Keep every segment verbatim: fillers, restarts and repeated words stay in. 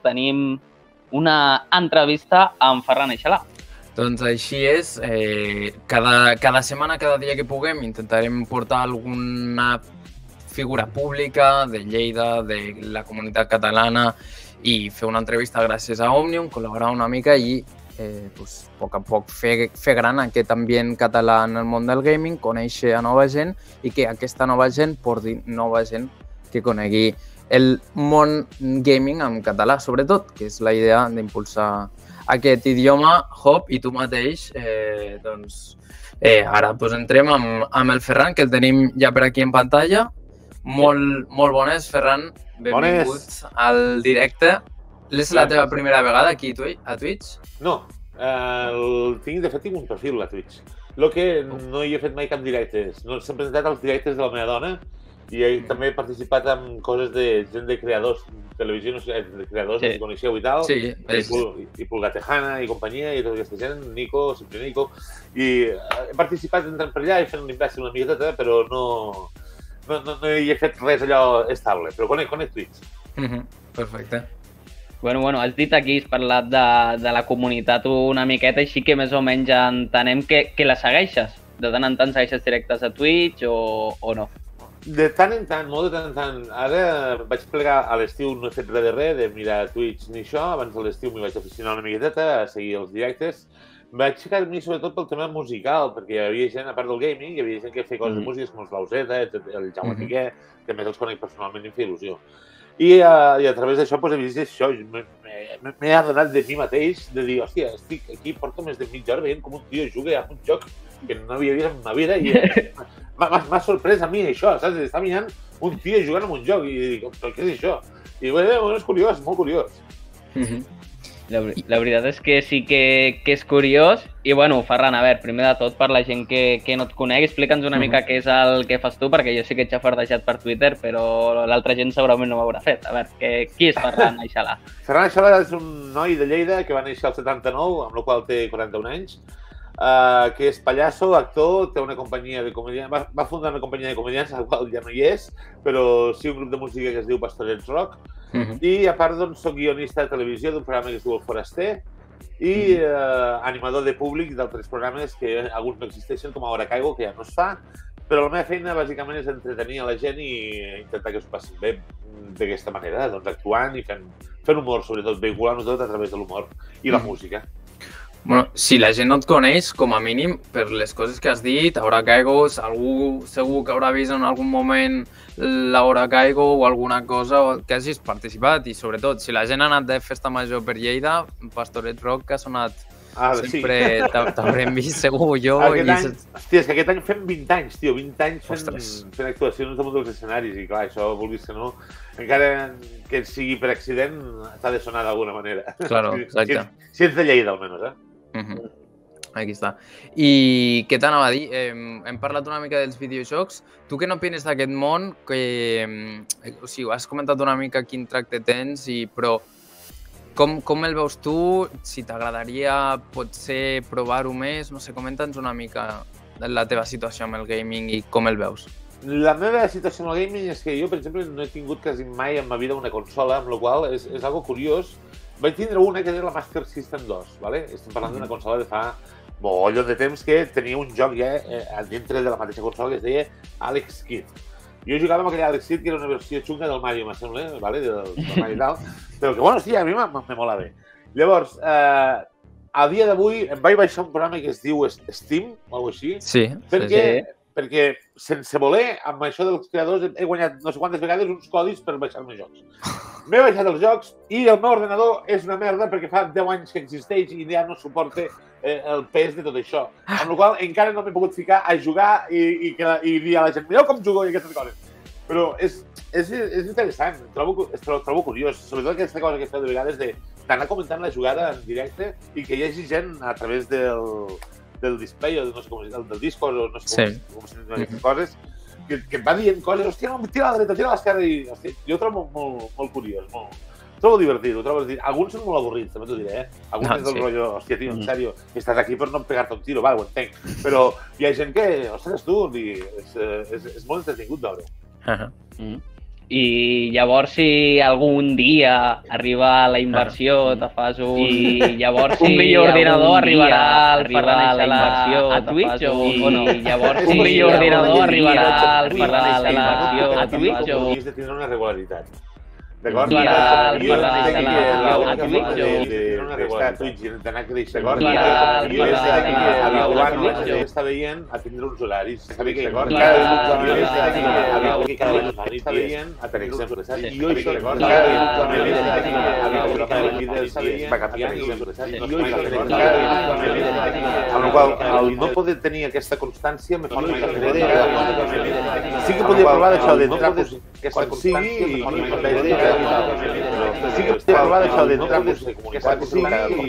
tenim una entrevista amb Ferran Aixalà. Doncs així és, eh, cada, cada setmana, cada dia que puguem, intentarem portar alguna figura pública de Lleida, de la comunitat catalana i fer una entrevista gràcies a Òmnium, col·laborar una mica i eh, pues, a poc a poc fer, fer gran aquest ambient català en el món del gaming, conèixer a nova gent i que aquesta nova gent porti nova gent que conegui el món gaming en català, sobretot, que és la idea d'impulsar aquest idioma. Hop, i tu mateix, eh, doncs, eh, ara pues, entrem amb, amb el Ferran, que el tenim ja per aquí en pantalla. Molt, molt bones, Ferran. Benvinguts al directe. És la teva primera vegada aquí a Twitch? No, eh, el tinc, de fet tinc un perfil a Twitch. El que no hi he fet mai cap directes. No, s'han presentat els directes de la meva dona i he, també he participat en coses de gent de creadors, televisió, no sé, de creadors, sí. Que coneixeu i tal. Sí, és... I, i Pulga Tejana i companyia i tota aquesta gent, Nico, sempre Nico. I he participat entrant per allà i fent un imbècil una miqueta, però no, no, no, no hi he fet res allò estable, però conec, conec Twitch. Mm-hmm. Perfecte. Bueno, bueno, has dit aquí, has parlat de, de la comunitat una miqueta, així que més o menys ja entenem que, que la segueixes. De tant en tant segueixes directes a Twitch o, o no? De tant en tant, molt de tant en tant. Ara vaig plegar a l'estiu, no he fet res de res, de mirar Twitch ni això. Abans de l'estiu m'hi vaig aficionar una miqueteta a seguir els directes. Vaig ficar a mi sobretot pel tema musical, perquè hi havia gent, a part del gaming, hi havia gent que feia coses de música, com els Lauseta, el Jaume Piqué, que a més els conec personalment i em feia il·lusió. I, uh, i a través d'això pues, he vist això, m'he adonat de mi mateix, de dir, hòstia, estic aquí, porto més de mitja hora veient com un tio juga a un joc que no havia vist en ma vida i m'ha sorprès a mi això, saps? Està mirant un tio jugant en un joc i dic, però què és això? I bueno, és curiós, molt curiós. Mm-hmm. La, la veritat és que sí que, que és curiós i bueno, Ferran, a veure, primer de tot per la gent que, que no et conegui, explica'ns una mica què és el que fas tu, perquè jo sí que ets xafardejat per Twitter, però l'altra gent segurament no ho haurà fet. A veure, que, qui és Ferran Aixalà? Ferran Aixalà és un noi de Lleida que va néixer al setanta-nou, amb el qual té quaranta-un anys, uh, que és pallasso, actor, té una companyia de comedians, va, va fundar una companyia de comedians, al qual ja no hi és, però sí un grup de música que es diu Pastorets Rock. Uh-huh. I a part doncs soc guionista de televisió d'un programa que es diu El Foraster i uh-huh. eh, animador de públic d'altres programes que alguns no existeixen com Ara Caigo, que ja no es fa, però la meva feina bàsicament és entretenir a la gent i intentar que s'ho passin bé d'aquesta manera, doncs actuant i fent, fent humor, sobretot vehiculant-ho tot a través de l'humor i la uh-huh. música. Bueno, si la gent no et coneix, com a mínim, per les coses que has dit, Ahora Caigo, algú segur que haurà vist en algun moment l'Ahora Caigo o alguna cosa que hagis participat i sobretot, si la gent ha anat de festa major per Lleida, Pastorets Rock que ha sonat ah, sempre, sí. t'haurem vist segur jo. Aquest i... any, hòstia, és que aquest any fem vint anys, tio, vint anys fent, fent actuacions damunt dels escenaris i clar, això vulguis que no, encara que sigui per accident, t'ha de sonar d'alguna manera. Claro, exacte. Si, si ets de Lleida, almenys, eh? Uh-huh. Aquí està. I què t'anava a dir? Eh, hem parlat una mica dels videojocs. Tu què n'opines d'aquest món? Que, eh, o sigui, has comentat una mica quin tracte tens, i, però com, com el veus tu? Si t'agradaria potser provar-ho més? No sé, comenta'ns una mica la teva situació amb el gaming i com el veus. La meva situació amb el gaming és que jo, per exemple, no he tingut quasi mai en ma vida una consola, amb la qual és, és algo curiós. Vaig tindre una que era la Master System dos, ¿vale? Estem parlant d'una consola de fa molt de temps que tenia un joc ja eh, dintre de la mateixa consola que es deia Alex Kidd. Jo jugava amb aquell Alex Kidd, que era una versió xunga del Mario, me sembla, ¿vale? Del, del Mario i tal, però que, bueno, sí, a mi me mola bé. Llavors, eh, a dia d'avui em vaig baixar un programa que es diu Steam, o alguna cosa així, sí, perquè, sí. perquè sense voler, amb això dels creadors, he guanyat no sé quantes vegades uns codis per baixar-me jocs. M'he baixat els jocs i el meu ordenador és una merda perquè fa deu anys que existeix i ja no suporta eh, el pes de tot això. Amb la qual cosa encara no m'he pogut ficar a jugar i, i, que, i dir a la gent, mireu com jugo i aquestes coses. Però és, és, és interessant, trobo, trobo, trobo curiós, sobretot aquesta cosa que es fa de vegades d'anar comentant la jugada en directe i que hi hagi gent a través del, del display o no sé com, del, del Discord o no sé com, sí. com, com se diuen aquestes coses, que, que va dient coses, hòstia, no, tira a la dreta, tira a l'esquerra i hòstia, jo ho trobo molt, molt curiós, molt, trobo divertit, ho trobo divertit. Alguns són molt avorrits, també t'ho diré, eh? Alguns no, és del sí. rotllo, hòstia, tio, en sèrio, estàs aquí per no pegar-te un tiro, vale, ho entenc, però hi ha gent que, ostres, tu, és, és, és molt entretingut veure. Uh-huh. mm. I llavors si algun dia arriba la inversió, te fas un... I llavors si un millor ordinador arribarà al Ferran a la inversió a Twitch o no? I llavors si un millor ordinador arribarà al Ferran a la inversió a Twitch o... Hauries de tindre una regularitat. D'acord? Clar, Jo clar, entenc que clar, l'única clar, forma clar, d'estar a Twitch i d'anar creixent, Clar, jo clar, entenc que clar, habituant clar, la gent està veient a tindre uns horaris. Saber que Clar, cada clar, habituant que cada vegada està veient, per exemple, saps? I jo això, va canviant i jo amb la qual el no poder tenir aquesta constància me fa una mica de... Sí que podria parlar d'això d'entrar quan sigui i sí que estic parlant d'això d'entrar que s'ha sí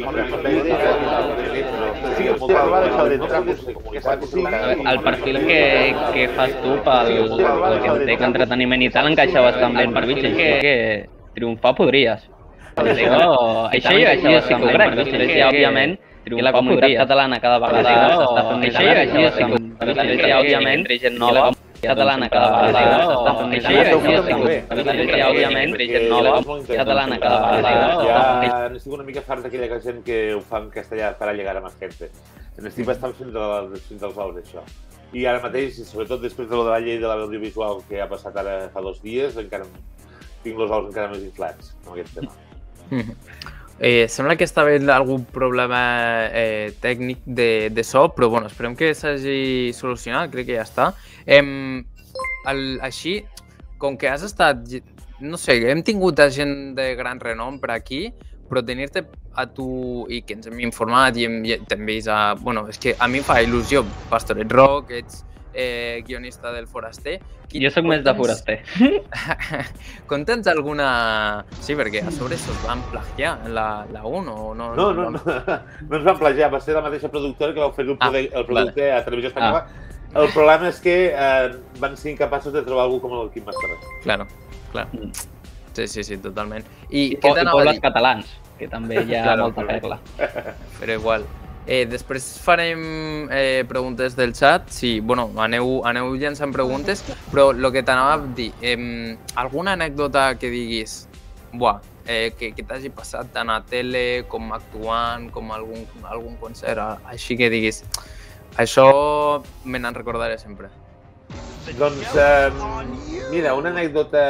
sí que estic parlant d'això d'entrar que s'ha sí El perfil que, que fas tu pel, pel que entenc entreteniment i tal encaixa bastant bé per Twitch, que, que triomfar podries. Això, això jo, això sí que ho crec, després ja, òbviament, que la comunitat catalana cada vegada s'està fent més gran, això jo sí que ho crec, després ja, òbviament, gent nova, catalana cada vegada s'està fent més gran, això jo sí que ho crec, després ja, òbviament, gent nova, catalana cada vegada. Ja n'estic una mica fart d'aquella gent que ho fa en castellà per a llegar a més gent. N'estic bastant fins als ous, això. I ara mateix, sobretot després de la llei de l'audiovisual que ha passat ara fa dos dies, encara tinc els ous encara més inflats amb aquest tema. Mm. Eh, sembla que està havent algun problema eh, tècnic de, de so, però bueno, esperem que s'hagi solucionat, crec que ja està. Eh, el, així, com que has estat, no sé, hem tingut a gent de gran renom per aquí, però tenir-te a tu i que ens hem informat i hem, t'hem vist a... Bueno, és que a mi em fa il·lusió, Pastoret Rock, ets eh, guionista del Foraster. Jo sóc més de Foraster. Conta'ns alguna... Sí, perquè a sobre se'ls van plagiar en la, la un o no? No, no, no, no ens van plagiar, va ser la mateixa productora que va fer el, ah, el producte vale. A Televisió Espanyola. Ah. El problema és que eh, van ser incapaços de trobar algú com el Quim Masferrer. Claro, claro. Mm. Sí, sí, sí, totalment. I, I, I pobles catalans, que també hi ha claro, molta perla. Però igual. Eh, després farem eh, preguntes del xat. Sí, bueno, aneu, aneu llançant preguntes, però el que t'anava a dir, eh, alguna anècdota que diguis, buah, eh, que, que t'hagi passat tant a tele com actuant, com algun, algun concert, així que diguis, això me n'en recordaré sempre. Doncs, eh, mira, una anècdota...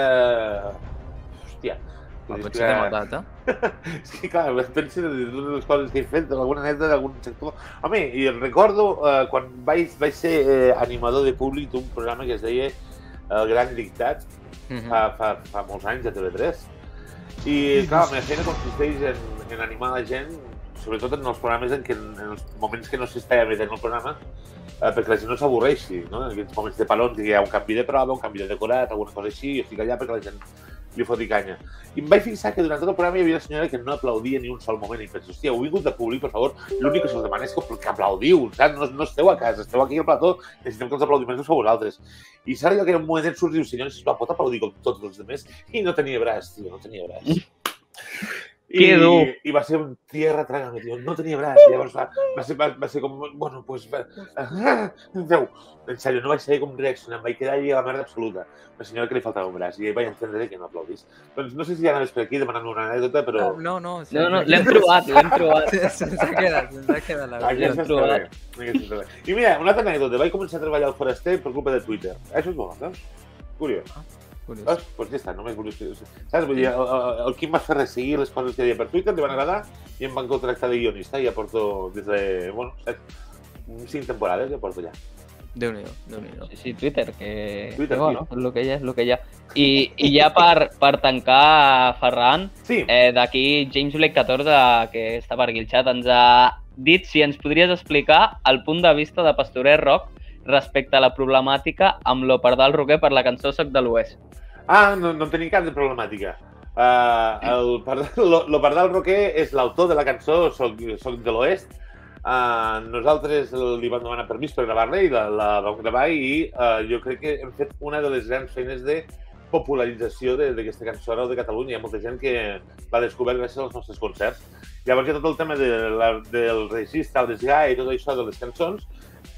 Hòstia. La potser t'he matat, eh? És que, clar, penso en totes les coses que he fet, alguna anècdota d'algun sector... Home, i recordo eh, quan vaig, vaig ser eh, animador de públic d'un programa que es deia El Gran Dictat, uh-huh. fa, fa, fa molts anys a T V tres. I, clar, la meva feina consisteix en, en animar la gent, sobretot en els programes en, què, en els moments que no s'està emetent el programa, eh, perquè la gent no s'avorreixi, no? En aquests moments de palons, que hi ha un canvi de prova, un canvi de decorat, alguna cosa així, jo estic allà perquè la gent li foti canya. I em vaig fixar que durant tot el programa hi havia una senyora que no aplaudia ni un sol moment i em penso, hòstia, heu vingut de públic, per favor, l'únic que se'ls demana és que, que aplaudiu, saps? No, no esteu a casa, esteu aquí al plató, necessitem que els aplaudiments us feu vosaltres. I saps allò que en un moment surt i diu, senyora, sisplau, pot aplaudir com tots els altres? I no tenia braç, tio, no tenia braç. I, I va ser un tierra trágame, tio, no tenia braç. I llavors va, va, ser, va, va ser com, bueno, pues, va, ah, veu, en sèrio, no vaig saber com reaccionar, em vaig quedar allà a la merda absoluta. La senyora que li faltava un braç i vaig entendre que no aplaudís. Doncs no sé si ja anaves per aquí demanant una anècdota, però... No, no, sí. no, no l'hem trobat, l'hem trobat. Se'ns ha quedat, se'ns ha quedat la veritat. L'hem trobat. I mira, una altra anècdota, vaig començar a treballar al Foraster per culpa de Twitter. Això és bo, saps? Curiós. Doncs ah, pues ja està, només volia... Saps? Vull dir, el, el, el Quim Masferrer seguir les coses que deia per Twitter, li van agradar i em van contractar de guionista i ja porto des de, bueno, saps? Cinc temporades ja porto ja. Déu-n'hi-do, Déu-n'hi-do. Sí, sí, Twitter, que... Twitter, que bueno, és el que hi ha, és el que hi ha. I, i ja per, per tancar, Ferran, sí. eh, d'aquí James Blake catorze, que està per aquí el xat, ens ha dit si ens podries explicar el punt de vista de Pastoret Rock respecte a la problemàtica amb lo Pardal Roquer per la cançó Soc de l'Oest. Ah, no, no tenia cap de problemàtica. Uh, el Pardal, lo, lo Pardal Roquer és l'autor de la cançó Soc, Soc de l'Oest. Uh, nosaltres li vam demanar permís per gravar-la i la, la vam gravar i uh, jo crec que hem fet una de les grans feines de popularització d'aquesta cançó de Catalunya. Hi ha molta gent que l'ha descobert gràcies als nostres concerts. Llavors hi ha tot el tema de la, del registre, el desgai i tot això de les cançons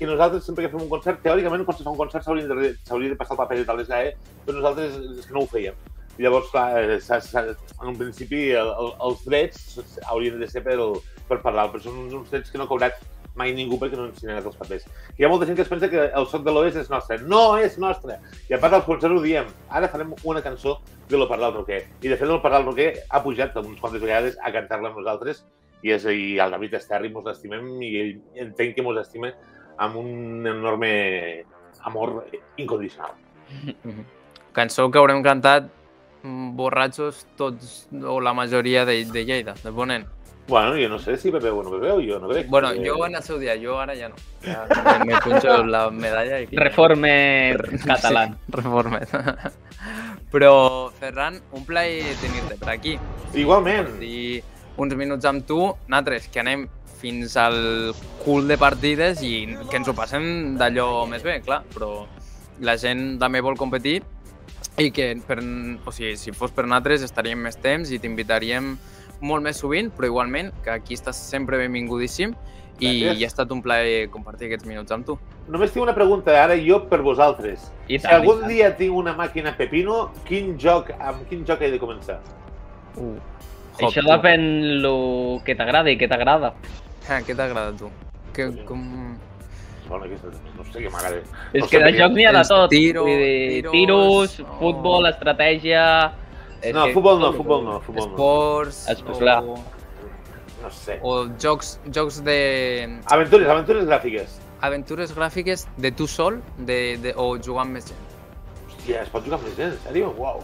que nosaltres sempre que fem un concert, teòricament quan se fa un concert s'hauria de, de passar el paper de tal d'E, però nosaltres és que no ho fèiem. I llavors, clar, s ha, s ha, en un principi el, el, els drets haurien de ser per, per parlar, però són uns drets que no ha cobrat mai ningú perquè no ens signen els papers. Hi ha molta gent que es pensa que el Soc de l'Oest és nostre. No és nostre! I a part dels concerts ho diem. Ara farem una cançó de lo Parlar el Roquer. I de fet el Parlar el Roquer ha pujat unes quantes vegades a cantar-la amb nosaltres i, és, i el David Esterri mos l'estimem i ell entenc que mos estima amb un enorme amor incondicional. Cançó que haurem cantat borratxos tots o la majoria de, de Lleida, de Ponent. Bueno, jo no sé si bebeu o no bebeu, jo no crec. Bueno, jo en el seu dia, jo ara ja no. Ja me, me punxo la medalla i... Reforme català. Sí, reforme. Però, Ferran, un plaer tenir-te per aquí. Igualment. I uns minuts amb tu, nosaltres que anem fins al cul de partides i que ens ho passem d'allò més bé, clar, però la gent també vol competir i que, per, o sigui, si fos per nosaltres estaríem més temps i t'invitaríem molt més sovint, però igualment que aquí estàs sempre benvingudíssim i Gràcies. ha estat un plaer compartir aquests minuts amb tu. Només tinc una pregunta ara jo per vosaltres. I Si tant, algun i tant. dia tinc una màquina Pepino, quin joc, amb quin joc he de començar? Uh, Això depèn lo que t'agrada i què t'agrada. Ah, què t'agrada a tu? Que, com... Bueno, aquesta, no sé què m'agrada. És No que sé de per què. jocs n'hi ha de Els tot. tiro- Vull dir, tiros, tiros, no. futbol, estratègia... És No, que- futbol no, futbol no, futbol no. Esports, Esports, clar. o, No sé. o jocs, jocs de... Aventures, aventures gràfiques. aventures gràfiques de tu sol de, de, o jugar amb més gent. Hòstia, es pot jugar amb més gent, en sèrio? Uau.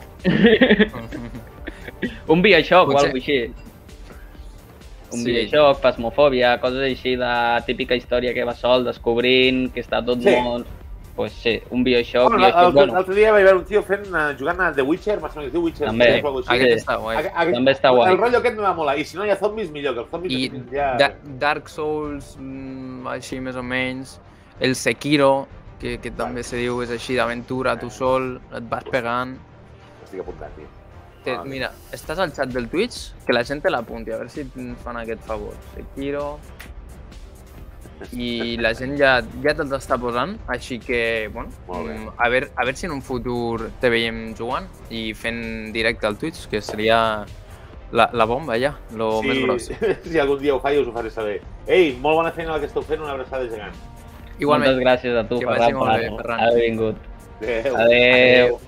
Un Bioshock o Potser- alguna així. Un Sí. Bioshock, Phasmophobia, coses així de típica història que va sol, descobrint, que està tot Sí. molt... Pues sí, un Bioshock, Bueno, Bioshock, l'altre bueno, l'altre dia vaig veure un tio fent, uh, jugant a The Witcher, m'ha semblat que es diu Witcher. També. tres o alguna cosa així. Aquest Sí. està guai. Aquest- aquest- També està guai. El rotllo aquest me va molar. I si no hi ha zombies, millor, que els zombies I ja... da Dark Souls, mm, així més o menys. El Sekiro, que, que també se diu és així d'aventura, tu sol, et vas pegant. Estic apuntant, tio. Te, Ah, mira, estàs al xat del Twitch? Que la gent te l'apunti, a veure si et fan aquest favor. Sekiro... I la gent ja, ja te'ls està posant, així que, bueno, Molt bé. mm, a veure, a veure si en un futur te veiem jugant i fent directe al Twitch, que seria la, la bomba ja, lo més gros. Si algun dia ho faig, us ho faré saber. Ei, molt bona feina la que esteu fent, una abraçada gegant. Igualment. moltes gràcies a tu, Que vagi Ferran, molt bé, per Ferran. haver vingut. Adéu. Adéu.